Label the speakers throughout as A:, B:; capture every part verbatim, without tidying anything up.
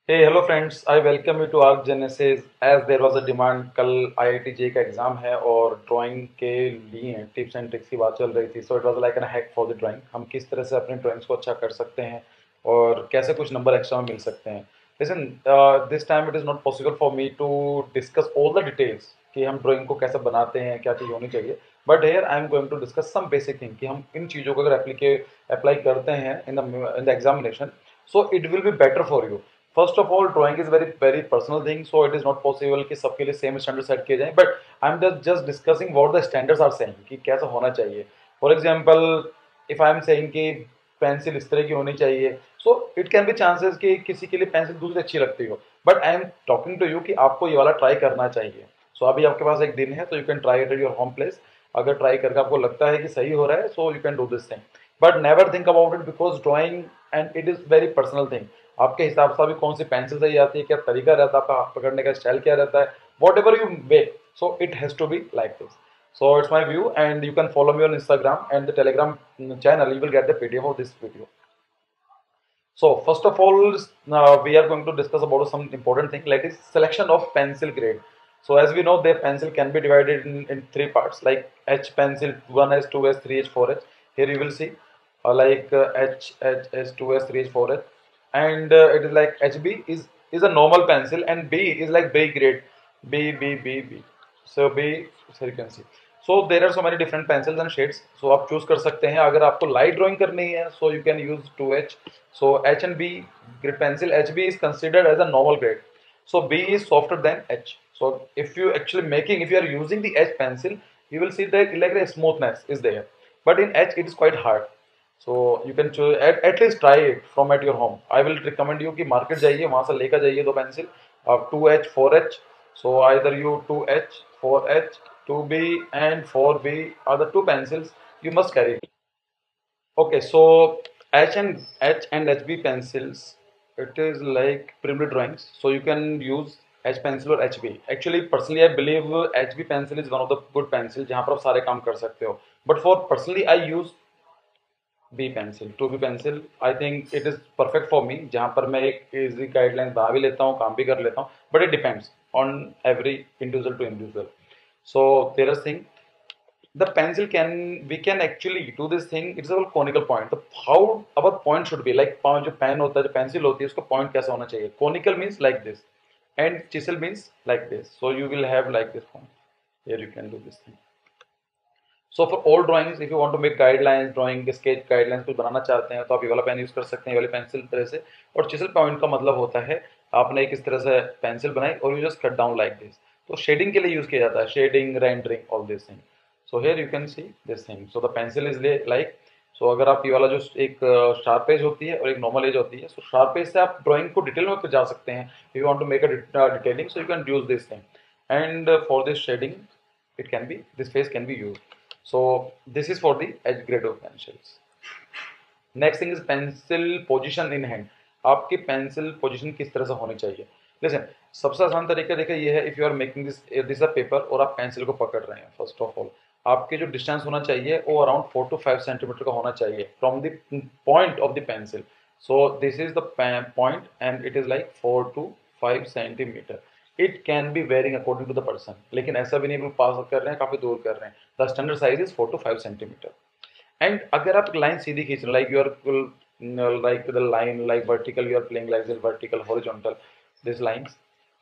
A: Hey, hello friends. I welcome you to Arc Genesis. As there was a demand, कल आई I T जे का exam है और drawing के लिए टिप्स एंड ट्रिक्स की बात चल रही थी. So it was like an hack for the drawing. हम किस तरह से अपने ड्राइंग्स को अच्छा कर सकते हैं और कैसे कुछ नंबर एक्स्ट्रा मिल सकते हैं. Listen, this time it is not possible for me to discuss all the details कि हम ड्राइंग को कैसे बनाते हैं, क्या चीज़ होनी चाहिए. But here I am going to discuss some basic thing कि हम इन चीज़ों को अगर एप्लीके अप्लाई करते हैं in the in the examination, so it will be better for you. First of all, drawing is very very personal thing, so it is not possible कि सबके लिए सेम स्टैंडर्ड सेट किए जाएं. But I am just just discussing what the standards are saying कि कैसा होना चाहिए. For example, if I am saying कि पेंसिल इस तरह की होनी चाहिए, so it can be chances कि किसी के लिए पेंसिल दूसरी अच्छी लगती हो. But I am talking to you कि आपको ये वाला ट्राई करना चाहिए. सो so, अभी आपके पास एक दिन है, तो you can try it at your home place. अगर ट्राई करके आपको लगता है कि सही हो रहा है, so you can do this thing. But never think about it because drawing and it is very personal thing. आपके हिसाब से अभी कौन सी पेंसिल सही आती है, क्या तरीका रहता है, आपका हाथ पकड़ने का स्टाइल क्या रहता है, whatever you make, so it has to be like this. So it's my view, and you can follow me on Instagram and the Telegram channel. You will get the P D F of this video. So first of all, uh, we are going to discuss about some important thing, like is selection of pencil grade. So as we know, the pencil can be divided in, in three parts, like H pencil, one H, two H, three H, four H. Here you will see uh, like uh, H, H, H, two H, three H, four H, and uh, it is like H B is is a normal pencil, and B is like B grade, B B B B. So B, so you can see. So there are so many different pencils and shades. So आप choose कर सकते हैं. अगर आपको light drawing करनी है, so you can use two H. So H and B grade pencil, H B is considered as a normal grade. So B is softer than H. So if you actually making, if you are using the H pencil, you will see that like a smoothness is there. But in H it is quite hard. So you can choose at, at least try it from at your home. I will recommend you कि market जाइए, वहाँ से लेकर जाइए दो pencil, uh, two H, four H. So either you two H, four H, two B and four B are the two pencils you must carry. Okay, so H and H and H B pencils, it is like primitive drawings. So you can use H pencil or H B. Actually, personally, I believe H B pencil is one of the good pencils जहाँ पर आप सारे काम कर सकते हो. But for personally, I use B pencil. Two B pencil. I think it is perfect for me. जहाँ पर मैं एक easy guideline बना भी लेता हूँ, काम भी कर लेता हूँ. But it depends on every individual to individual. So there is thing, the pencil can, we can actually do this thing. It's a conical point. The how our point should be like, जो pen होता है, जो pencil होती है, उसका point कैसा होना चाहिए. Conical means like this, and chisel means like this. So you will have like this point. Here you can do this thing. So for all drawings, if you want to make guidelines, drawing sketch guidelines कुछ बनाना चाहते हैं, तो आप ये वाला pen use कर सकते हैं, ये वाली पेंसिल तरह से. और चिसल पॉइंट का मतलब होता है आपने एक इस तरह से पेंसिल बनाई और you just cut down like this. तो शेडिंग के लिए यूज किया जाता है, shading, rendering, all this thing. So here you can see this thing. So the pencil is like, so अगर आप ये वाला जो एक शार्प एज होती है और एक नॉर्मल एज होती है, सो शार्प एज से आप ड्राइंग को डिटेल में जा सकते हैं. You want to make a detailing, so you can use this thing. And for this shading, it can be, this face can be used. So this is for the edge grade of pencils. Next thing is pencil position in hand. आपकी pencil position किस तरह से होनी चाहिए. Listen, सबसे आसान तरीका देखिए ये है. If you are making this this a paper और आप पेंसिल को पकड़ रहे हैं, फर्स्ट ऑफ ऑल आपके जो डिस्टेंस होना चाहिए वो around four to five centimetre का होना चाहिए from the point of the pencil. So this is the point and it is like four to five centimetre. It can be varying according to the person, लेकिन ऐसा भी नहीं पास कर रहे हैं, काफी दूर कर रहे हैं. The standard size is four to five centimetre. And अगर आप लाइन सीधी खींच रहे, like you are like the line like vertical, you are playing like this vertical, horizontal, this lines.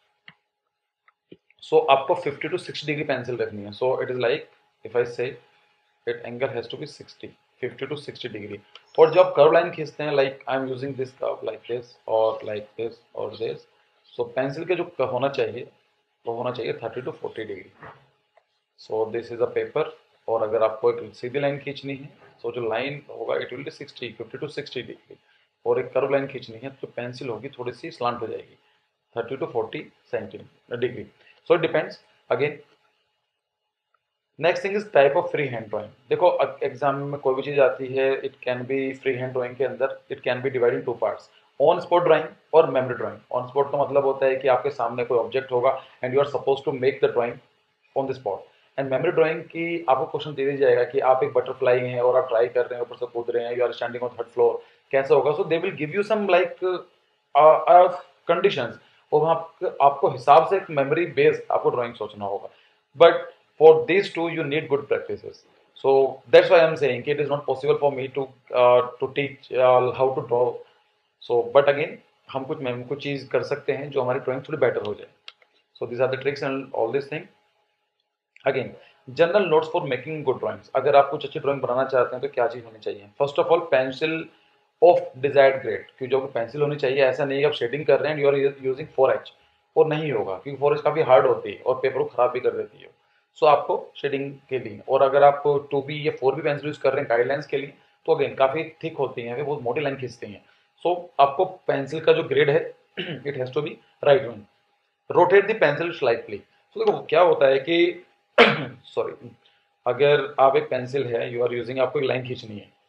A: So आपको fifty to sixty degree pencil रखनी है. So it is like, if I say it angle has to be sixty, fifty to sixty degree. और जब आप curve line खींचते हैं, like I am using this curve like this और like this और this, so pencil के जो होना चाहिए तो होना चाहिए thirty to forty degree. So this is a paper. और अगर आपको एक सीधी लाइन खींचनी है, सो जो लाइन होगा it will be sixty, fifty to sixty degree. और एक कर्व लाइन खींचनी है तो पेंसिल होगी थोड़ी सी स्लांट हो जाएगी, thirty to forty centimetre degree. So it depends again. Next thing is type of free hand drawing. देखो एग्जाम में कोई भी चीज आती है, it can be free hand drawing के अंदर it can be divide in two parts, on spot drawing और मेमोरी ड्राइंग. ऑन स्पॉट का मतलब होता है कि आपके सामने कोई ऑब्जेक्ट होगा and you are suppose to make the drawing on the spot. And memory drawing की आपको क्वेश्चन दे दिया जाएगा कि आप एक बटरफ्लाई हैं और आप ट्राई कर रहे हैं, ऊपर से कूद रहे हैं, you are standing on third floor, कैसे होगा. So they will give you some like conditions, और वहाँ पे आपको हिसाब से एक मेमोरी बेस्ड आपको ड्राइंग सोचना होगा. But for this too you need good practices. So that's why I'm saying it is not possible for me to uh, to teach uh, how to draw. So but again हम कुछ मैं कुछ चीज कर सकते हैं जो हमारी ड्राइंग थोड़ी बेटर हो जाए. So these are the tricks and all these things. Again general notes for making good drawings. अगर आप कुछ अच्छी ड्राइंग बनाना चाहते हैं तो क्या चीज़ होनी चाहिए? First of all pencil of desired grade, क्योंकि जो पेंसिल होनी चाहिए, ऐसा नहीं है आप शेडिंग कर रहे हैं you are using four H, और नहीं होगा क्योंकि फोर एच काफ़ी हार्ड होती है और पेपर को खराब भी कर देती है. सो so, आपको शेडिंग के लिए, और अगर आप टू बी या फोर बी पेंसिल यूज कर रहे हैं गाइडलाइंस के लिए, तो अगेन काफ़ी थिक होती हैं, बहुत मोटी लाइन खींचती हैं. सो so, आपको पेंसिल का जो ग्रेड है it has to be right one. Rotate the pencil slightly. तो देखो क्या होता है कि सॉरी, अगर आप एक पेंसिल है यू आर यूजिंग, आपको एक लाइन खींचनी है,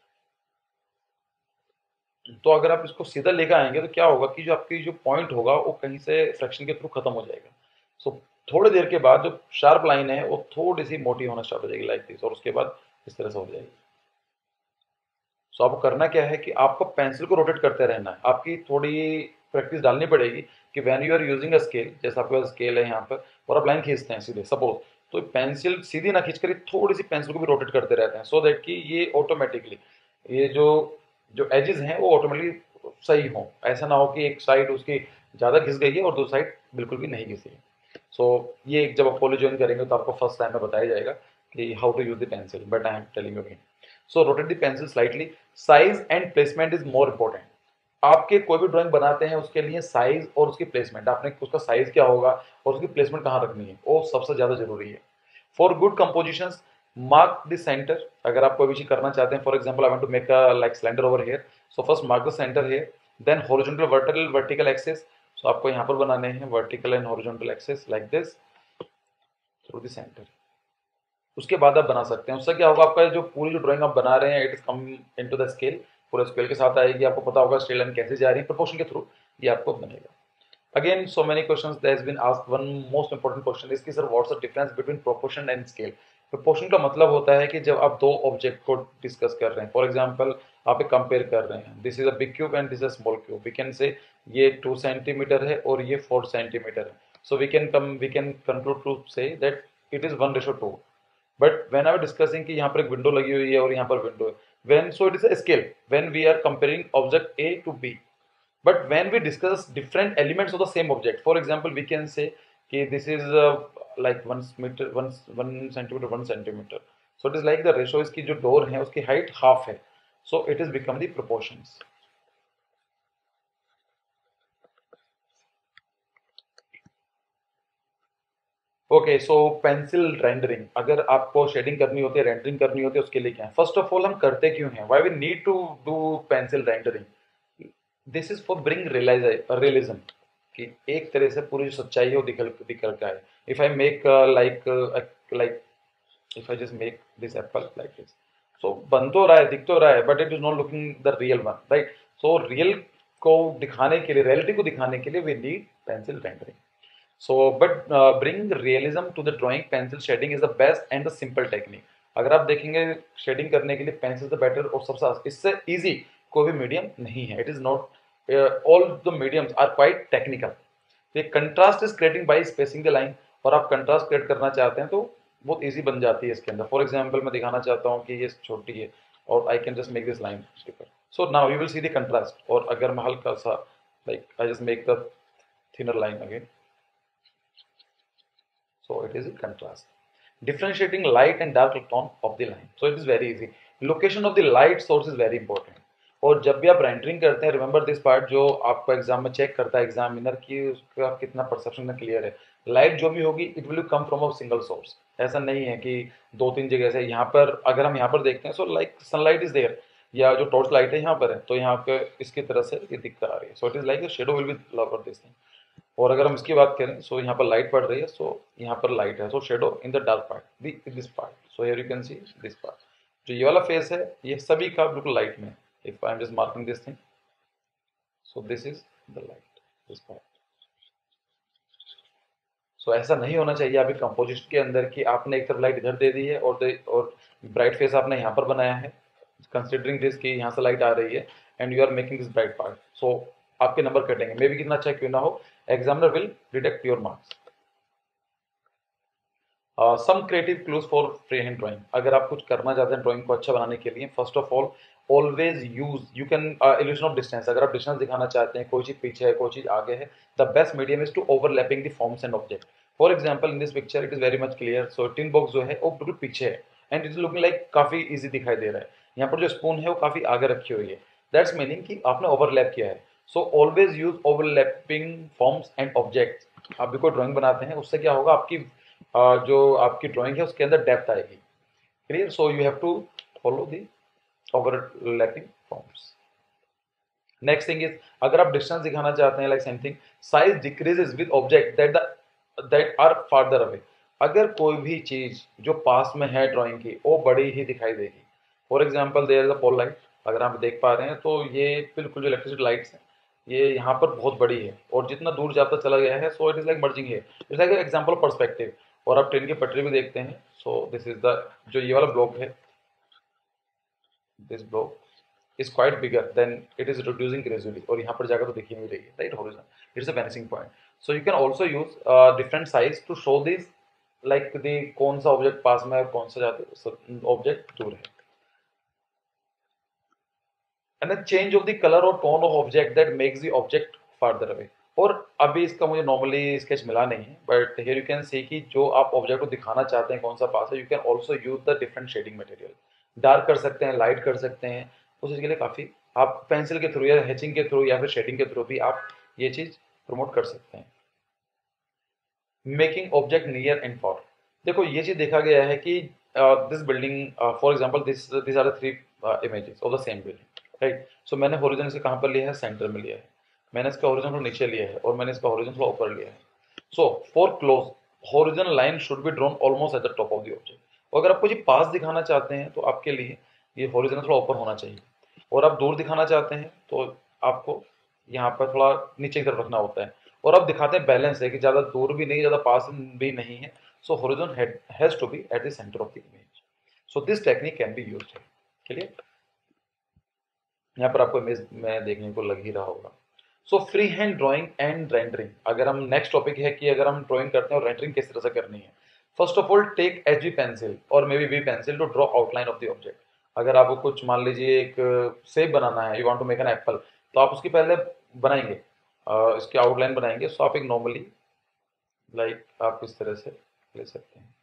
A: तो अगर आप इसको सीधा लेकर आएंगे तो क्या होगा कि जो आपकी जो पॉइंट होगा वो कहीं से फ्रैक्शन के थ्रू खत्म हो जाएगा. सो so, थोड़ी देर के बाद जो शार्प लाइन है वो थोड़ी सी मोटी होना स्टार्ट हो जाएगी लाइक दिस, और उसके बाद इस तरह से हो जाएगी. सो so, आपको करना क्या है कि आपको पेंसिल को रोटेट करते रहना है. आपकी थोड़ी प्रैक्टिस डालनी पड़ेगी कि when you are using a scale, जैसे आपके पास स्केल है यहाँ पर और आप लाइन खींचते हैं सीधे सपोज, तो पेंसिल सीधी ना खींच कर थोड़ी सी पेंसिल को भी रोटेट करते रहते हैं, सो so दैट कि ये ऑटोमेटिकली ये जो जो एजेस हैं वो ऑटोमेटिकली सही हों. ऐसा ना हो कि एक साइड उसकी ज़्यादा घिस गई है और दूसरी साइड बिल्कुल भी नहीं घिसी है. सो so, ये जब आप कॉलेज ज्वाइन करेंगे तो आपको फर्स्ट टाइम में बताया जाएगा कि how to use the pencil, but I am telling you again. So rotate the pencil slightly. Size and placement is more important. आपके कोई भी ड्राइंग बनाते हैं उसके लिए साइज और उसकी प्लेसमेंट, आपने उसका साइज क्या होगा और उसकी प्लेसमेंट कहाँ रखनी है, वो सबसे ज़्यादा जरूरी है. For good compositions mark the centre. अगर आप कोई भी चीज करना चाहते हैं, for example I want to make a like cylinder over here, so first mark the centre here, then horizontal vertical vertical axes. So आपको यहाँ पर बनाने हैं vertical and horizontal axes like this through the centre. उसके बाद आप बना सकते हैं. उससे क्या होगा, आपका जो पूरी जो ड्राइंग आप बना रहे हैं it is come into the scale, पूरा स्केल के साथ आएगी, आपको पता होगा स्ट्रेट लाइन कैसे जा रही है, प्रोपोर्शन के थ्रू ये आपको बनेगा. Again, so many questions that has been asked. One most important question is कि sir what's the difference between proportion and scale? Proportion का मतलब होता है कि जब आप दो ऑब्जेक्ट को डिस्कस कर रहे हैं, फॉर एग्जांपल आप एक कंपेयर कर रहे हैं, this is a big cube and this is small cube, we can say ये टू सेंटीमीटर है और ये फोर सेंटीमीटर है. So we can come we can conclude to say that it is one ratio two. But when I discussing कि यहाँ पर एक window लगी हुई है और यहाँ पर विंडो है, when so it is a scale when we are comparing object A to B. But when we discuss different elements of the same object, for example, we can say okay, this is uh, like one meter, one one centimeter, one centimeter. So it is like the ratio is कि जो door है उसकी height half है. So it is become the proportions. Okay, so pencil rendering. अगर आपको shading करनी होती है, रेंडरिंग करनी होती है, उसके लिए क्या है? फर्स्ट ऑफ ऑल हम करते क्यों हैं? Why we need to do pencil rendering? This is for bring realism, कि एक तरह से पूरी जो सच्चाई है वो निकल निकल के आए. If I make like like if I just make this apple like this, so बन तो रहा है, दिख तो रहा है, but it is not looking the real one, right? So real को दिखाने के लिए, रियलिटी को दिखाने के लिए we need pencil rendering. So, but uh, bring realism to the drawing. Pencil shading is the best and the simple technique. अगर आप देखेंगे शेडिंग करने के लिए पेंसिल से बेटर और सबसे इससे इजी कोई भी मीडियम नहीं है. It is not, all the mediums are quite technical. तो contrast is creating by spacing the line, और आप कंट्रास्ट क्रिएट करना चाहते हैं तो बहुत इजी बन जाती है इसके अंदर. फॉर एग्जांपल मैं दिखाना चाहता हूँ कि ये छोटी है और I can just make this line thicker. So now you will see the contrast. और अगर मैं हल्का सा like I just make the thinner line again, so it is a contrast. Differentiating light and dark tone of the line, so it is very easy. Location of the light source is very important. और जब भी आप rendering करते हैं, remember this part, जो आपको exam में check करता है एग्जामिनर की उसका कितना परसेप्शन क्लियर है. लाइट जो भी होगी it will come from a single source. ऐसा नहीं है कि दो तीन जगह से. यहाँ पर अगर हम यहाँ पर देखते हैं, so like sunlight is there, या जो टॉर्च लाइट है यहाँ पर है, तो यहाँ पे इसकी तरह से ये दिख कर आ रही है. So it is like a shadow will be love this thing. और अगर हम इसकी बात करें, सो यहाँ पर लाइट पड़ रही है, सो यहाँ पर लाइट है, so shadow in the dark part, this part. So here you can see this part. जो ये वाला फेस है ये सभी का बिल्कुल लाइट में. If I am just marking this thing, so this is the light, this part. So ऐसा नहीं होना चाहिए आपकी कंपोजिशन के अंदर कि आपने एक तरफ लाइट इधर दे दी है और दे, और ब्राइट फेस आपने यहाँ पर बनाया है, कंसिडरिंग दिस कि यहाँ से लाइट आ रही है and you are making this bright part. So आपके नंबर कटेंगे, मे भी कितना अच्छा क्यों ना हो, examiner will deduct your marks. Some creative clues for free hand drawing. अगर आप कुछ करना चाहते हैं ड्राइंग को अच्छा बनाने के लिए, first of all always use, you can illusion of distance. अगर आप डिस्टेंस दिखाना चाहते हैं, कोई चीज पीछे है कोई चीज आगे है, the best medium is to overlapping the forms and object. For example in this picture it is very much clear, so tin box जो है वो बिल्कुल पीछे है and it is looking like काफी ईजी दिखाई दे रहा है। यहाँ पर जो स्पून है वो काफी आगे रखी हुई है, दैट्स मीनिंग कि आपने ओवरलैप किया है। So always use overlapping forms and object. आप भी कोई ड्राइंग बनाते हैं, उससे क्या होगा, आपकी uh, जो आपकी ड्राइंग है उसके अंदर डेप्थ आएगी। Clear? So you have to follow the overlapping forms. Next thing is, अगर आप डिस्टेंस दिखाना चाहते हैं, like same thing, size decreases with object that the that are farther away. अगर कोई भी चीज जो पास में है ड्राइंग की, वो बड़ी ही दिखाई देगी। For example there is a pole light, अगर आप देख पा रहे हैं तो ये बिल्कुल जो इलेक्ट्रिसिटी लाइट्स है ये यहाँ पर बहुत बड़ी है और जितना दूर जाता चला गया है, so it is like merging है, इट्स लाइक एग्जाम्पल पर्सपेक्टिव। और आप ट्रेन की पटरी भी देखते हैं, सो दिस इज द, जो ये वाला ब्लॉक है, this block is quite bigger, then it is reducing gradually, और यहाँ पर जाकर तो दिख ही नहीं रही है, right? Horizon, it's a vanishing point. So you can also use uh, different size to show this, like the कौन सा ऑब्जेक्ट पास में है और कौन सा जाते ऑब्जेक्ट दूर है। and then change of the color or tone of object that makes the object farther away। और अभी इसका मुझे नॉर्मली स्केच मिला नहीं है, but here you can see कि जो आप ऑब्जेक्ट को दिखाना चाहते हैं कौन सा पास है, you can also use the different shading material. Dark कर सकते हैं, लाइट कर सकते हैं, उस चीज़ के लिए काफ़ी आप पेंसिल के थ्रू या हैचिंग के थ्रू या फिर शेडिंग के थ्रू भी आप ये चीज़ प्रमोट कर सकते हैं। Making object near and far. देखो ये चीज़ देखा गया है कि this building, for example this this are the three images of the same building, right? So मैंने होरिजन से कहाँ पर लिया है, सेंटर में लिया है, मैंने इसका होरिजन थोड़ा नीचे लिया है और मैंने इसका होरिजन थोड़ा ऊपर लिया है। So for close, horizon line should be drawn almost at the top of the object. और अगर आपको जी पास दिखाना चाहते हैं तो आपके लिए ये होरिजन थोड़ा ऊपर होना चाहिए, और आप दूर दिखाना चाहते हैं तो आपको यहाँ पर थोड़ा नीचे की तरफ रखना होता है। और आप दिखाते हैं बैलेंस है कि ज़्यादा दूर भी नहीं ज़्यादा पास भी नहीं है, so horizon has to be at the centre of the image. So this technique can be used. Clear? यहाँ पर आपको इमेज में देखने को लग ही रहा होगा। So free hand drawing and rendering. अगर हम नेक्स्ट टॉपिक है कि अगर हम ड्राइंग करते हैं और रेंडरिंग किस तरह से करनी है। First of all take H B pencil और maybe we pencil to draw outline of the object. अगर आपको कुछ मान लीजिए एक सेब बनाना है, you want to make an apple, तो आप उसकी पहले बनाएंगे, uh, इसकी आउटलाइन बनाएंगे। सो आप एक नॉर्मली लाइक आप इस तरह से ले सकते हैं।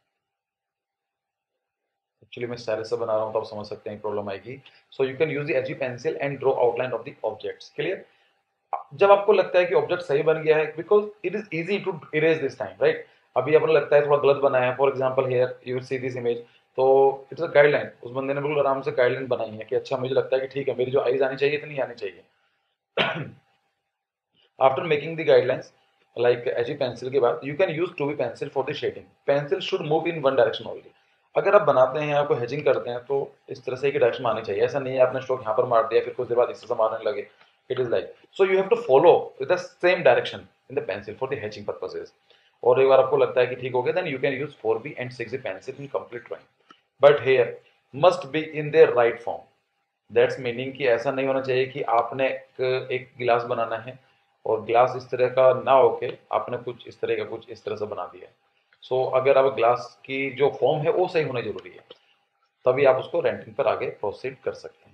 A: एक्चुअली मैं स्टाइलिश से बना रहा हूँ तो आप समझ सकते हैं प्रॉब्लम आएगी। So you can use the H B pencil and draw outline of the objects. Clear? जब आपको लगता है कि ऑब्जेक्ट सही बन गया है, because it is easy to erase this time, right? अभी आपको लगता है थोड़ा गलत बनाया है, for example here you see this image, तो इट्स अ गाइडलाइन, उस बंदे ने बिल्कुल आराम से गाइडलाइन बनाई है कि अच्छा मुझे लगता है कि ठीक है, मेरी जो आईज आनी चाहिए इतनी आनी चाहिए। After making the guidelines like H pencil के बाद, you can use two B pencil for the shading. Pencil should move in one direction only. अगर आप बनाते हैं या कोई हेजिंग करते हैं तो इस तरह से एक डायरेक्शन में आनी चाहिए, ऐसा नहीं है आपने स्ट्रोक यहाँ पर मार दिया फिर कुछ देर बाद इस तरह से मारने लगे। It is like, so you have to follow with the same direction in the pencil for the hatching purposes। और एक बार आपको लगता है कि ठीक हो गया, then you can use four B and six B pencil in complete drawing, but here must be in their right form। That's meaning कि ऐसा नहीं होना चाहिए कि आपने एक, एक गिलास बनाना है और ग्लास इस तरह का ना होके आपने कुछ इस तरह का कुछ इस तरह से बना दिया। सो so, अगर आप ग्लास की जो फॉर्म है वो सही होना जरूरी है, तभी आप उसको रेंटिंग पर आगे प्रोसीड कर सकते हैं।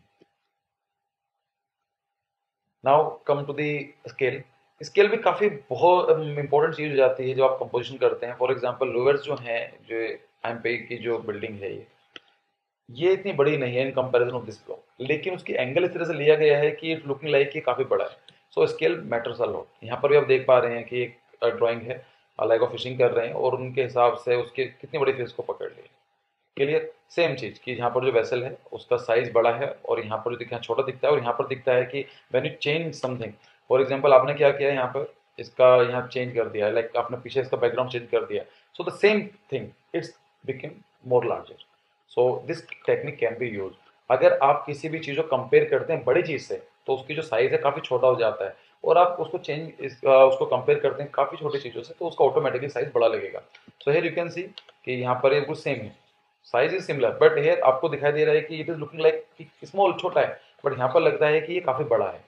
A: Now come to the scale. Scale भी काफ़ी बहुत इंपॉर्टेंट चीज़ हो जाती है जब आप कंपोजिशन करते हैं। फॉर एग्जांपल लोअर्स जो हैं, जो एम पे की जो बिल्डिंग है, ये ये इतनी बड़ी नहीं है in comparison of this block, लेकिन उसकी एंगल इस तरह से लिया गया है कि इट लुकिंग लाइक कि काफ़ी बड़ा है। So scale matters a lot. यहाँ पर भी आप देख पा रहे हैं कि एक ड्राइंग है, लाइक ऑफ फिशिंग कर रहे हैं और उनके हिसाब से उसके कितनी बड़ी फिश को पकड़ लिया। क्लियर? सेम चीज़ कि यहाँ पर जो वेसल है उसका साइज बड़ा है और यहाँ पर जो दिखता है छोटा दिखता है, और यहाँ पर दिखता है कि when you change something, for example आपने क्या किया है यहाँ पर, इसका यहाँ चेंज कर दिया है, लाइक आपने पीछे इसका बैकग्राउंड चेंज कर दिया, so the same thing it's become more larger. So this technique can be use. अगर आप किसी भी चीज़ को कंपेयर करते हैं बड़ी चीज़ से, तो उसकी जो साइज़ है काफ़ी छोटा हो जाता है, और आप उसको चेंज इस, uh, उसको कंपेयर करते हैं काफ़ी छोटी चीज़ों से, तो उसका ऑटोमेटिकली साइज बड़ा लगेगा। So here you can see कि यहाँ पर ये बिल्कुल सेम है, size is similar, but here आपको दिखाई दे रहा है कि it is looking like small, छोटा है, बट यहाँ पर लगता है कि ये काफी बड़ा है।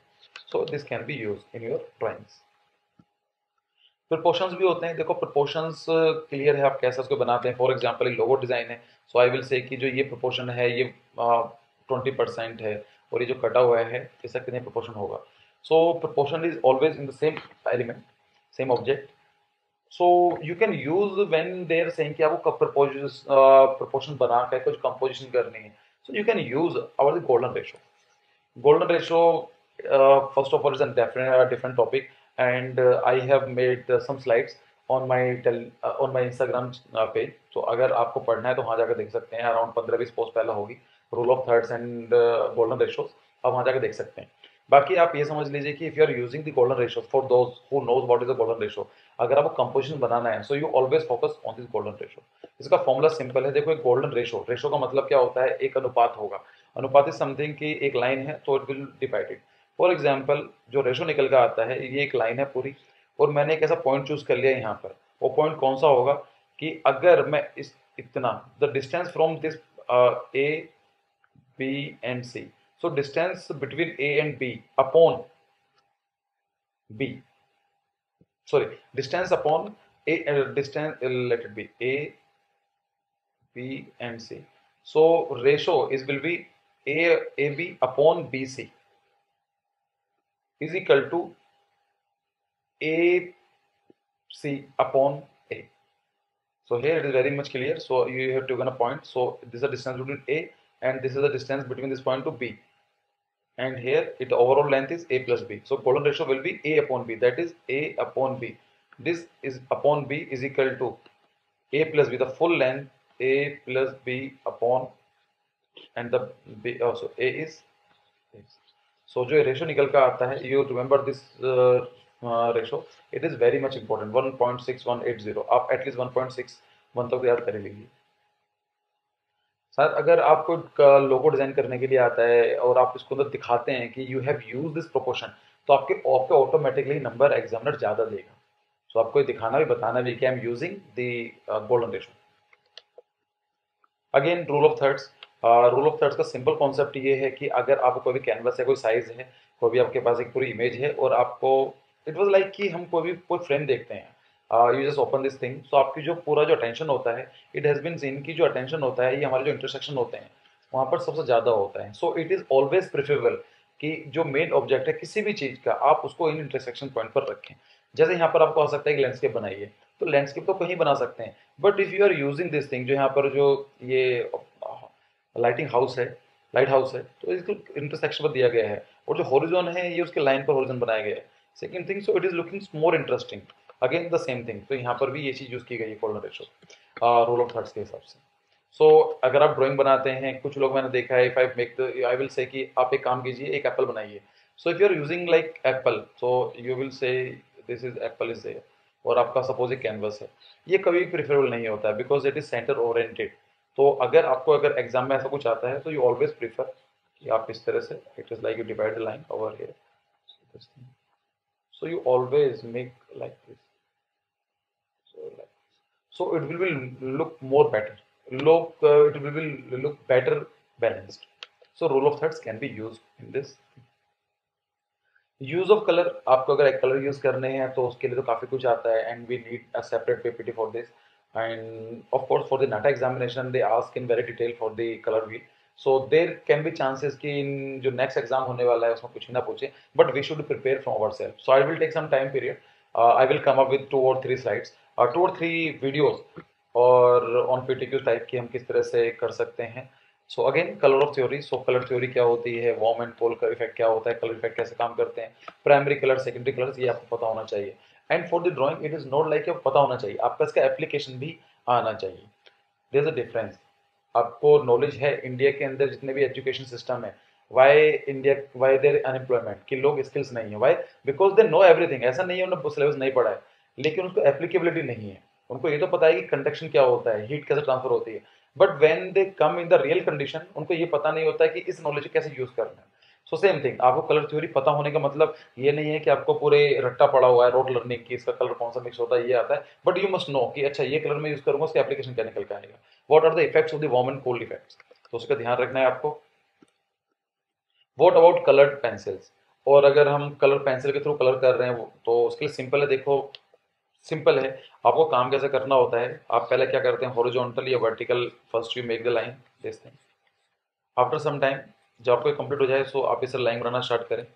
A: So this can be use in your drawings. Proportions भी होते हैं, देखो प्रपोर्शंस क्लियर है, आप कैसे उसको बनाते हैं। फॉर एग्जांपल एक लोगो डिज़ाइन है, सो आई विल से कि जो ये प्रपोर्शन है ये ट्वेंटी परसेंट है और ये जो कटा हुआ है इसका कितने प्रपोर्शन होगा। So proportion is always in the same element, same object. So you can use when they are saying कि आपको प्रपोर्शन बना कर कुछ कंपोजिशन करनी है, so you can use our golden ratio. Golden ratio, uh, first of all, is a different, uh, different topic, and uh, I have made uh, some slides on my tel, uh, on my Instagram uh, page. So अगर आपको पढ़ना है तो वहाँ जाकर देख सकते हैं, अराउंड पंद्रह बीस पोस्ट पहले होगी, rule of thirds and golden ratios, आप वहाँ जाकर देख सकते हैं। बाकी आप ये समझ लीजिए कि if you are using the golden ratio, for those who knows what is the golden ratio, अगर आपको कंपोजिशन बनाना है so you always focus on this golden ratio. इसका फॉर्मूला सिंपल है, देखो एक गोल्डन रेशो, रेशो का मतलब क्या होता है, एक अनुपात होगा। अनुपात इज समथिंग की एक लाइन है तो it will divided. For example जो रेशो निकल कर आता है ये एक लाइन है पूरी, और मैंने एक ऐसा पॉइंट चूज कर लिया यहाँ पर। वो पॉइंट कौन सा होगा कि अगर मैं इस इतना the distance from this A B and C, so distance between A and B upon B, sorry, distance upon a uh, distance, uh, let it be a b and c, so ratio is will be a ab upon bc is equal to ac upon a. So here it is very much clear, so you have taken a point, so this is the distance between a and this is the distance between this point to b, and here it overall length is a plus b, so golden ratio will be a upon b, that is a upon b. This is upon b is equal to a plus b, the full length a plus b upon, and the b also a is, so जो ratio निकल कर आता है, you remember this uh, uh, ratio, it is very much important, one point six one eight zero, आप at least one point six one तक याद कर लीजिए। सर अगर आपको लोगो डिजाइन करने के लिए आता है और आप इसको अंदर दिखाते हैं कि you have use this proportion, तो आपके आपके ऑटोमेटिकली नंबर एग्जामिनर ज्यादा देगा। सो आपको दिखाना भी बताना भी कि I am using the golden ratio. Again rule of thirds, rule of thirds का सिंपल कॉन्सेप्ट ये है कि अगर आपको कोई भी कैनवस है, कोई साइज है, कोई भी आपके पास एक पूरी इमेज है और आपको इट वाज लाइक कि हम कोई भी कोई फ्रेम देखते हैं, you just open this thing, so आपकी जो पूरा जो अटेंशन होता है, इट हैज बीन सीन की जो अटेंशन होता है ये हमारे जो इंटरसेक्शन होते हैं वहाँ पर सबसे ज़्यादा होता है। So it is always preferable कि जो मेन ऑब्जेक्ट है किसी भी चीज़ का आप उसको इन इंटरसेक्शन पॉइंट पर रखें। जैसे यहाँ पर आपको आ सकता है कि लैंडस्केप बनाइए, तो लैंडस्केप तो कहीं बना सकते हैं, but if you are using this thing, जो यहाँ पर जो ये लाइटिंग हाउस है, लाइट हाउस है, तो इसको इंटरसेक्शन पर दिया गया है और जो हॉरिजॉन है ये उसके लाइन पर हॉरिजॉन बनाया गया है। Second thing, so it is looking more interesting, again the same thing, तो यहाँ पर भी ये चीज़ यूज की गई है golden ratio rule of thirds के हिसाब से। सो so, अगर आप ड्राइंग बनाते हैं, कुछ लोग मैंने देखा है, if I make the I will say कि आप एक काम कीजिए, एक एप्पल बनाइए। So if you are using like apple, so you will say this is apple is there, और आपका सपोज एक कैनवस है, ये कभी प्रिफरेबल नहीं होता है because it is centre oriented. तो अगर आपको अगर एग्जाम में ऐसा कुछ आता है तो यू ऑलवेज प्रीफर कि आप इस तरह से, it is like you divide the line over here, so you always make like this, so like this. So it will be look more better, look uh, it will be look better balanced. So rule of thirds can be used in this. Use of colour, आपको अगर एक colour use करने हैं तो उसके लिए तो काफी कुछ आता है, and we need a separate PPT for this, and of course for the NATA examination they ask in very detail for the colour wheel, so there can be chances कि इन जो नेक्स्ट एग्जाम होने वाला है उसमें कुछ ही ना पूछे, but we should prepare from our self. So I will take some time period, I will come up with two और थ्री स्लाइड्स, टू और थ्री वीडियोज और ऑन पीटीक्यू टाइप की हम किस तरह से कर सकते हैं। So again colour of theory, so colour theory क्या होती है, वार्म एंड कोल्ड का इफेक्ट क्या होता है, कलर इफेक्ट कैसे काम करते हैं, प्राइमरी कलर, सेकेंडरी कलर्स, ये आपको पता होना चाहिए। And for the drawing it is not like आपको पता होना चाहिए, आपका इसका एप्लीकेशन भी आना चाहिए। देयर इज अ डिफरेंस, आपको नॉलेज है इंडिया के अंदर जितने भी एजुकेशन सिस्टम है, why India why there unemployment, कि लोग स्किल्स नहीं है, why because they know everything, ऐसा नहीं है उन्होंने सिलेबस नहीं पढ़ा है लेकिन उसको एप्लीकेबिलिटी नहीं है, उनको ये तो पता है कि कंडक्शन क्या होता है, हीट कैसे ट्रांसफर होती है, but when they come in the real condition उनको ये पता नहीं होता है कि इस नॉलेज को कैसे यूज करना है। सो सेम थिंग, आपको कलर थ्योरी पता होने का मतलब ये नहीं है कि आपको पूरे रट्टा पड़ा हुआ है रोड लर्निंग की, इसका कलर कौन सा मिक्स होता है ये आता है, बट यू मस्ट नो कि अच्छा ये कलर मैं यूज करूंगा उसका एप्लीकेशन क्या निकल के आएगा, what are the effects of the warm and cold effects, तो उसका ध्यान रखना है आपको। व्हाट अबाउट कलर्ड पेंसिल्स, और अगर हम कलर पेंसिल के थ्रू कलर कर रहे हैं वो, तो उसके लिए सिंपल है। देखो सिंपल है, आपको काम कैसे करना होता है। आप पहले क्या करते हैं, हॉरिजॉन्टल या vertical, first you make the line this thing. After some time जब आपको कंप्लीट हो जाए, सो आप इसे लाइन बनाना स्टार्ट करें।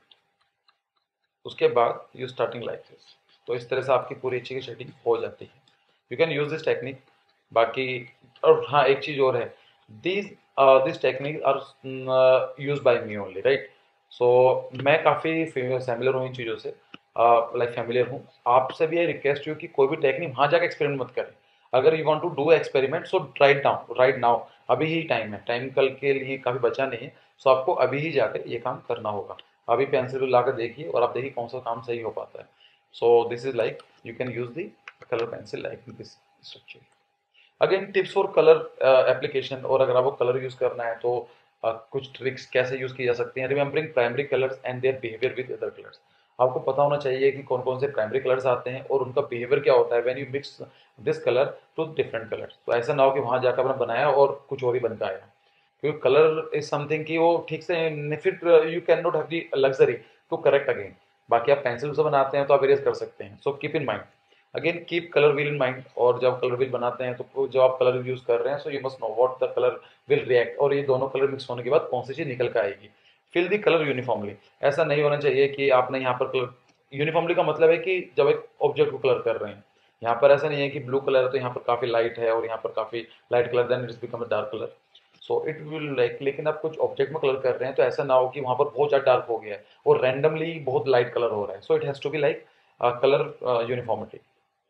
A: उसके बाद यू स्टार्टिंग लाइक दिस। तो इस तरह से आपकी पूरी अच्छी की शेडिंग हो जाती है। You can use this technique. बाकी और हाँ, एक चीज़ और है, this this technique are use by me only, right. So मैं काफ़ी फैमिलियर हूँ इन चीज़ों से, लाइक फैमिलियर हूँ। आपसे भी ये रिक्वेस्ट है कि कोई भी टेक्निक वहाँ जाकर एक्सपेरिमेंट मत करें। अगर you want to do experiment, so right now, right now, अभी ही टाइम है। टाइम कल के लिए काफ़ी बचा नहीं है। सो आपको अभी ही जाकर ये काम करना होगा। अभी पेंसिल ला कर देखिए और आप देखिए कौन सा काम सही हो पाता है। So this is like you can use the colour pencil like this structure. Again tips for colour application, और अगर आपको कलर यूज करना है तो uh, कुछ ट्रिक्स कैसे यूज की जा सकती हैं। Remembering primary colours and their behaviour with other colours. आपको पता होना चाहिए कि कौन कौन से प्राइमरी कलर्स आते हैं और उनका बिहेवियर क्या होता है when you mix this colour to different colours. तो ऐसा ना हो कि वहां जाकर आपने बनाया और कुछ और ही बन के आया। क्योंकि कलर इज समथिंग कि वो ठीक से, फिर you can not have the luxury to correct again. बाकी आप पेंसिल से बनाते हैं तो आप इरेज कर सकते हैं। So keep in mind, again keep colour wheel in mind. और जब कलर व्हील बनाते हैं तो जब आप कलर यूज कर रहे हैं, so you must know what the colour will react, और ये दोनों कलर मिक्स होने के बाद कौन सी चीज निकल के आएगी। Fill the colour uniformly. ऐसा नहीं होना चाहिए कि आपने यहाँ पर कलर, यूनिफॉर्मली का मतलब है कि जब एक ऑब्जेक्ट को कलर कर रहे हैं, यहाँ पर ऐसा नहीं है कि ब्लू कलर है तो यहाँ पर काफी लाइट है और यहाँ पर काफी light colour, then it's become a dark colour. So it will like, लेकिन आप कुछ ऑब्जेक्ट में कलर कर रहे हैं तो ऐसा ना हो कि वहां पर बहुत ज्यादा डार्क हो गया है और रैंडमली बहुत लाइट कलर हो रहा है। So it has to be like colour uniformity.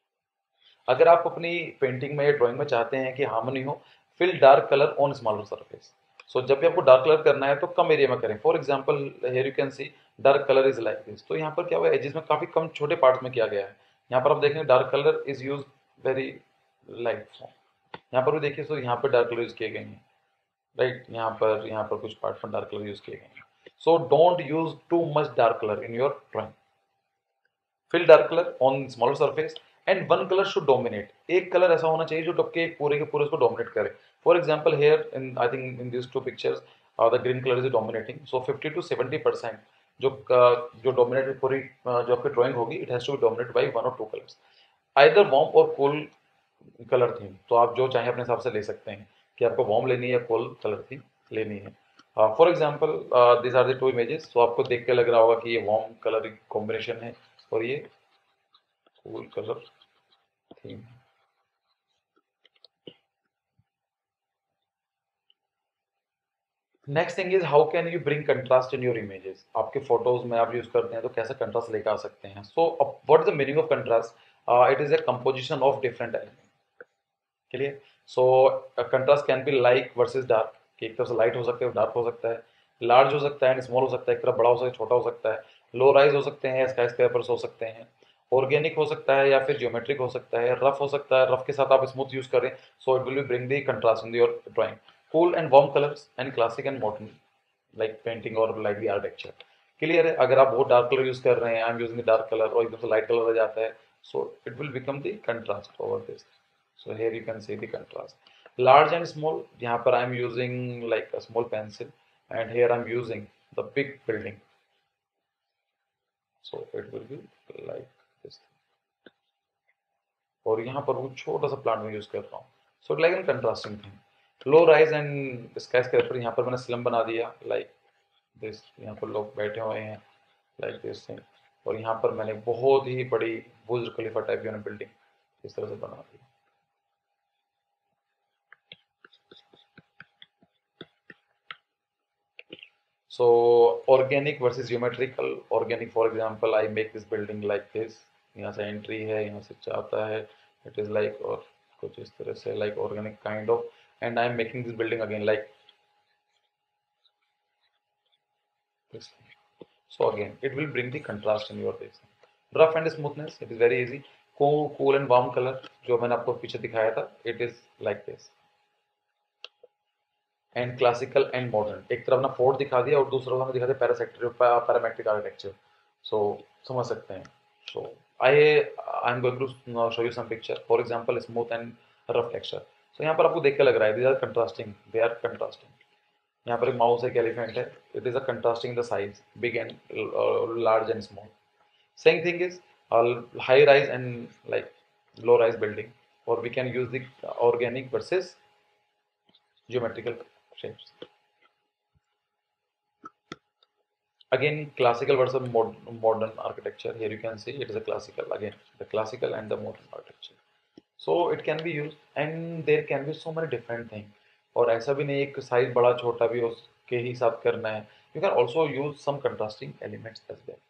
A: अगर आप अपनी पेंटिंग में या ड्राइंग में चाहते हैं कि हार्मनी हो, fill dark colour on smaller surface. So जब भी आपको डार्क कलर करना है तो कम एरिया में करें। For example here you can see dark colour is like this. तो यहाँ पर क्या हुआ है, एजेस में काफी कम छोटे पार्ट्स में किया गया है। यहाँ पर आप देखेंगे dark colour is use very light. यहाँ पर भी देखिए, सो यहाँ पर डार्क कलर यूज किए गए हैं, राइट। यहाँ पर यहाँ पर कुछ पार्ट में डार्क कलर यूज किए गए हैं। So don't use too much dark colour in your drawing. Fill dark colour on smaller surface and one colour should dominate. एक कलर ऐसा होना चाहिए जो टपके पूरे के पूरे उसको डोमिनेट करे। For example here in, I think in this two pictures the green colour is dominating. So fifty to seventy percent जो uh, जो डोमिनेट पूरी uh, जो आपकी ड्राइंग होगी, it has to be dominate by one और two colours, either warm और cool colour theme. तो आप जो चाहें अपने हिसाब से ले सकते हैं कि आपको वार्म लेनी है या कूल कलर थीम लेनी है। For example this are the two images. तो आपको देख के लग रहा होगा कि ये वार्म कलर कॉम्बिनेशन है और ये cool colour theme. Next thing is how can you bring contrast in your images. आपके फोटोज में आप यूज करते हैं तो कैसे कंट्रास्ट लेकर आ सकते हैं। So what is the meaning of contrast? It is a composition of different element. Clear? So contrast can be light versus dark, कि एक तरफ से लाइट हो सकता है, डार्क हो सकता है, लार्ज हो सकता है, स्मॉल हो सकता है, एक तरफ बड़ा हो सकता है, छोटा हो सकता है, लो राइज हो सकते हैं, स्काई स्क्रैपर्स हो सकते हैं, ऑर्गेनिक हो सकता है या फिर ज्योमेट्रिक हो सकता है, रफ हो सकता है, रफ के साथ आप स्मूथ यूज करें। So it will be bring the contrast in your drawing. Cool and warm colours and classic and modern, like painting और लाइक दी आर्किटेक्चर। क्लियर है? अगर आप बहुत डार्क कलर यूज कर रहे हैं, I am using dark colour, और एकदम से लाइट कलर आ जाता है, so it will become the contrast over this. So here you can see the contrast. Large and small, यहाँ पर I am using like a small pencil, and here I am using the big building. So it will be like this. और यहाँ पर वो छोटा सा plant में use कर रहा हूँ। So like an contrasting thing. Low rise and skyscraper, यहाँ पर मैंने स्लम बना दिया लाइक दिस। यहाँ पर लोग बैठे हुए हैं लाइक दिस थिंग। और यहाँ पर मैंने बहुत ही बड़ी बुर्ज खलीफा टाइप की बिल्डिंग इस तरह से बना दी। So organic versus geometrical. Organic, for example, I make this building like this. यहाँ से एंट्री है, यहाँ से जाता है, इट इज लाइक, और कुछ इस तरह से like organic kind of, and I am making this building again like this. So again it will bring the contrast in your this. Rough and smoothness, it is very easy. Cool cool and warm colour जो मैंने आपको पीछे दिखाया था, it is like this. And classical and modern, एक तरफ ना fort दिखा दिया और दूसरा हमें दिखा दिया पैरासेक्टर पैरामेट्रिक आर्किटेक्चर। सो समझ सकते हैं। So I I am going to show you some picture, for example smooth and rough texture. So यहाँ पर आपको देख के लग रहा है they are contrasting, they are contrasting. यहाँ पर एक माउस एक एलिफेंट है. It is a contrasting the size big and large and small. Same thing is uh, high rise and like low rise building, or we can use the organic versus geometrical shapes. Again, classical versus mod modern architecture. Here you can see it is a classical, again the classical and the modern architecture. So it can be used and there can be so many different things. और ऐसा भी नहीं एक size बड़ा छोटा भी उसके हिसाब करना है. You can also use some contrasting elements as well.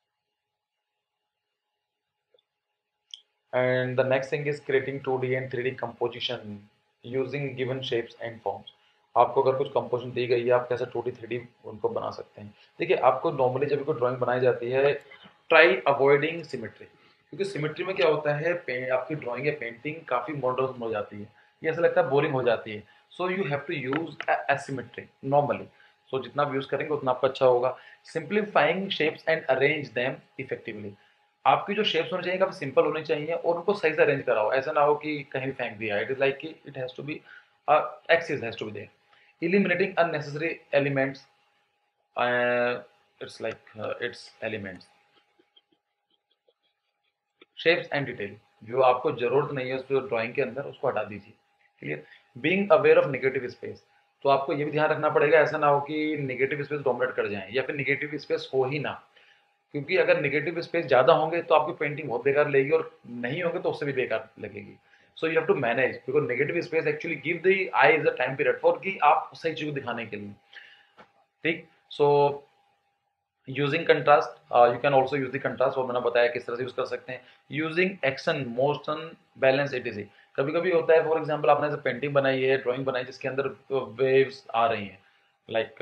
A: And the next thing is creating two D and three D composition using given shapes and forms. आपको अगर कुछ कंपोजिशन दी गई है, आप कैसे टू डी थ्री डी उनको बना सकते हैं. देखिए, आपको नॉर्मली जब कोई ड्राइंग बनाई जाती है, ट्राई अवॉइडिंग सिमेट्री, क्योंकि सिमेट्री में क्या होता है, आपकी ड्राइंग या पेंटिंग काफ़ी मॉडर्न हो जाती है, ये ऐसा लगता है बोरिंग हो जाती है. So you have to use asymmetry normally. So जितना आप यूज करेंगे उतना आपका अच्छा होगा. Simplifying shapes and arrange them effectively. आपकी जो शेप्स होनी चाहिए काफी सिंपल होनी चाहिए और उनको सही से अरेंज कराओ. ऐसा ना हो कि कहीं भी फेंक दिया. इट इज लाइक कि it has to be axis has to be there. Eliminating unnecessary elements. It's like it's elements, shapes and detail. जो आपको जरूरत नहीं है उस ड्राइंग के अंदर, उसको हटा दीजिए. Clear. Being aware of negative space. तो आपको ये भी ध्यान रखना पड़ेगा, ऐसा ना हो कि नेगेटिव स्पेस डोमिनेट कर जाए या फिर नेगेटिव स्पेस हो ही ना. क्योंकि अगर नेगेटिव स्पेस ज़्यादा होंगे तो आपकी पेंटिंग बहुत बेकार लगेगी और नहीं होंगे तो उससे भी बेकार लगेगी. So you have to manage, because negative space actually give the eye is a time period for कि आप सही चीज़ को दिखाने के लिए. ठीक. So using contrast, you can also use the contrast, और मैंने बताया किस तरह से यूज कर सकते हैं. Using action motion balance it. कभी कभी होता है, फॉर एग्जाम्पल आपने पेंटिंग बनाई है, ड्राइंग बनाई जिसके अंदर वेव्स आ रही हैं लाइक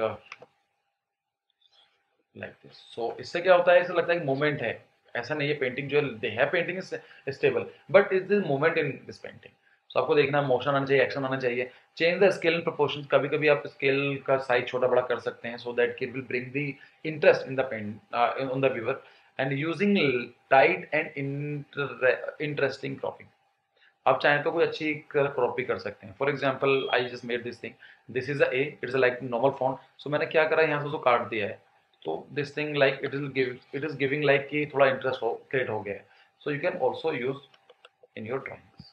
A: लाइक दिस. सो इससे क्या होता है, ऐसा लगता है कि मोमेंट है. ऐसा नहीं है, पेंटिंग जो है, है painting is stable, but is this moment in this painting. So आपको देखना मोशन आना चाहिए, एक्शन आना चाहिए. Change the scale and proportion. कभी कभी आप स्केल का साइज छोटा बड़ा कर सकते हैं, so that it will bring the interest in the paint on the viewer. And using tight and interesting cropping. आप चाहें तो कोई अच्छी क्रॉप भी कर सकते हैं. For example I just made this thing. This is a A, it is like normal font. So मैंने क्या करा, यहाँ से उसको काट दिया है. तो this thing like it is give it is giving like कि थोड़ा इंटरेस्ट हो क्रिएट हो गया है. So you can also use in your drawings.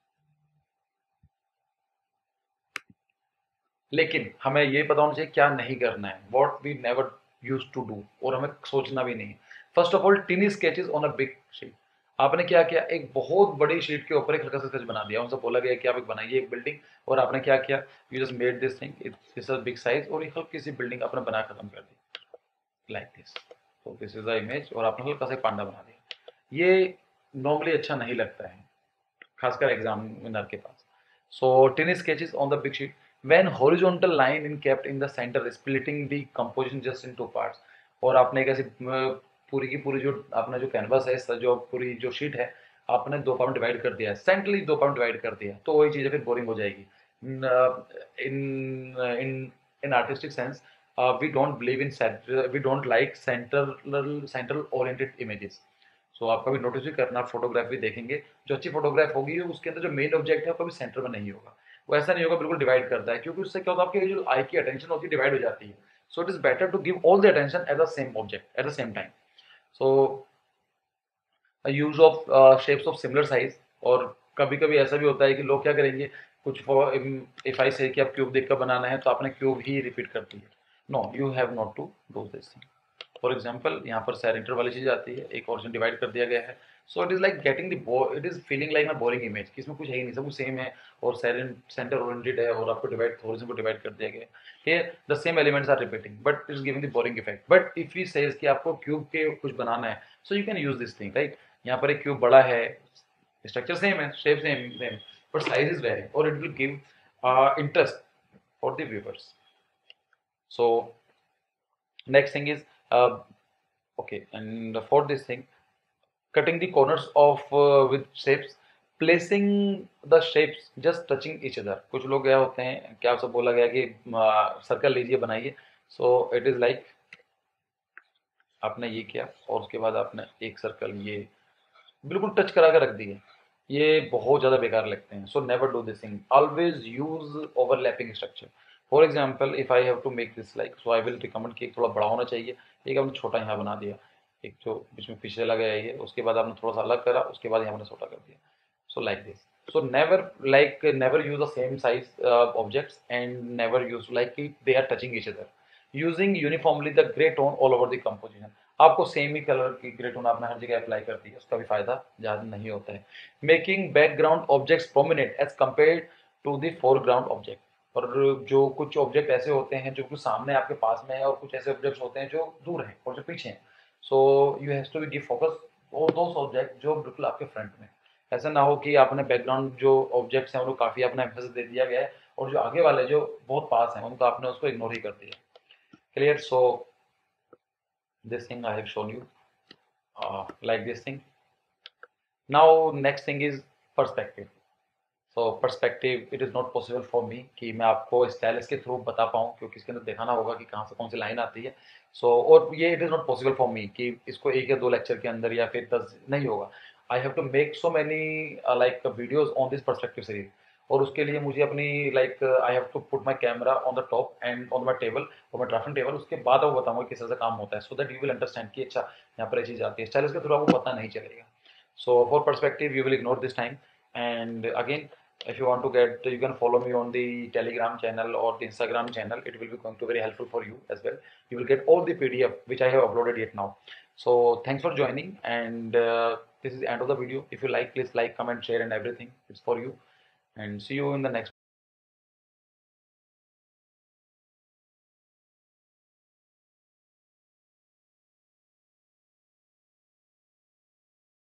A: लेकिन हमें ये पता होना चाहिए क्या नहीं करना है, what we never use to do, और हमें सोचना भी नहीं. First of all, tiny sketches on a big sheet. आपने क्या किया, एक बहुत बड़ी शीट के ऊपर एक हल्का सा स्केच बना दिया. उनसे बोला गया कि आप एक बनाइए एक बिल्डिंग, और आपने क्या किया, you just made this thing it's a big size, और एक हल्की सी बिल्डिंग आपने बना खत्म कर दी लाइक दिस. तो दिस इज द इमेज, और आपने हल्का सा पांडा बना दिया. ये नॉर्मली अच्छा नहीं लगता है, खासकर एग्जामिनर के पास. So tiny sketches on the big sheet. when horizontal line in kept in the center splitting the composition just in two parts. और आपने एक ऐसी पूरी की पूरी जो आपने जो कैनवास है, जो पूरी जो शीट है, आपने दो पार्ट डिवाइड कर दिया है, सेंट्रली दो पार्ट डिवाइड कर दिया, तो वही चीज़ फिर बोरिंग हो जाएगी. In in in artistic sense we don't believe in we don't like central central oriented images. So आप कभी नोटिस भी करना, फोटोग्राफ भी देखेंगे, जो अच्छी फोटोग्राफ होगी उसके अंदर जो मेन ऑब्जेक्ट है वो कभी सेंटर में नहीं होगा. वो ऐसा नहीं होगा बिल्कुल डिवाइड करता है, क्योंकि उससे क्या होता है, आपकी जो आई की अटेंशन होती है डिवाइड हो जाती है. So it is better to give all the attention at the same object at the same time. So use of shapes of similar size. और कभी कभी ऐसा भी होता है कि लोग क्या करेंगे, कुछ इफ आई से कि आप क्यूब देखकर बनाना है तो आपने क्यूब ही रिपीट कर दी है. No, you have not to do this thing. For example यहाँ पर सेंटर वाली चीज आती है, एक ऑर्जन डिवाइड कर दिया गया है. So it is like getting the it is feeling like a boring image कि इसमें कुछ है ही नहीं, सब कुछ सेम है और सेंटर ओरिएंटेड है, और आपको डिवाइड ऑरिजिन को डिवाइड कर दिया गया है. Here the same elements are repeating but it is giving the boring effect. But if you says कि आपको क्यूब के कुछ बनाना है, so you can use this thing, right. यहाँ पर एक क्यूब बड़ा है, स्ट्रक्चर सेम है, shape same same, but size is very, और it will give interest for the viewers. So next thing is uh, okay, and for this thing, cutting the corners of uh, with shapes, placing the shapes just touching each other. कुछ लोग क्या होते हैं, क्या आपसे बोला गया कि सर्कल लीजिए बनाइए. सो इट इज लाइक आपने ये किया और उसके बाद आपने एक सर्कल ये बिल्कुल टच करा कर रख दिए, ये बहुत ज़्यादा बेकार लगते हैं. So never do this thing. Always use overlapping structure. For example if I have to make this like, so I will recommend कि एक थोड़ा बड़ा होना चाहिए, एक आपने छोटा यहाँ बना दिया, एक जो बीच में पीछे लगा है ये, उसके बाद आपने थोड़ा सा अलग करा, उसके बाद यहाँ आपने छोटा कर दिया, so like this. So never like never use the same size uh, objects, and never use like they are touching each other. Using uniformly the gray tone all over the composition. आपको same ही colour की grey tone आपने हर जगह apply कर दी है, उसका भी फायदा ज़्यादा नहीं होता है. Making background objects prominent as compare to the foreground object. और जो कुछ ऑब्जेक्ट ऐसे होते हैं जो कुछ सामने आपके पास में है, और कुछ ऐसे ऑब्जेक्ट्स होते हैं जो दूर हैं और जो पीछे हैं. So you have to be give focus on those object जो बिल्कुल आपके फ्रंट में. ऐसा ना हो कि आपने बैकग्राउंड जो ऑब्जेक्ट्स हैं उनको काफ़ी आपने एम्फेसिस दे दिया गया है, और जो आगे वाले जो बहुत पास हैं उनको आपने उसको इग्नोर ही कर दिया. Clear? So this thing I have shown you uh, like this thing. Now next thing is perspective. So perspective it is not possible for me कि मैं आपको स्टाइलिस के थ्रू बता पाऊँ, क्योंकि इसके अंदर दिखाना होगा कि कहाँ से कौन सी लाइन आती है. सो so, और ये it is not possible for me कि इसको एक या दो लेक्चर के अंदर या फिर दस नहीं होगा. I have to make so many like videos on this perspective series, और उसके लिए मुझे अपनी like I have to put my camera on the top and on my table और माई ड्राफ्टिंग टेबल. उसके बाद आपको बताऊंगा किस तरह से काम होता है, so that you will understand कि अच्छा यहाँ पर ये चीज़ आती है. स्टाइलिस के थ्रू आपको पता नहीं चलेगा. So for perspective you will ignore this time. And again, if you want to get, you can follow me on the Telegram channel or the Instagram channel. It will be going to very helpful for you as well. You will get all the P D F which I have uploaded yet now. So thanks for joining, and uh, this is the end of the video. If you like, please like, comment, share, and everything. It's for you. And see you in the next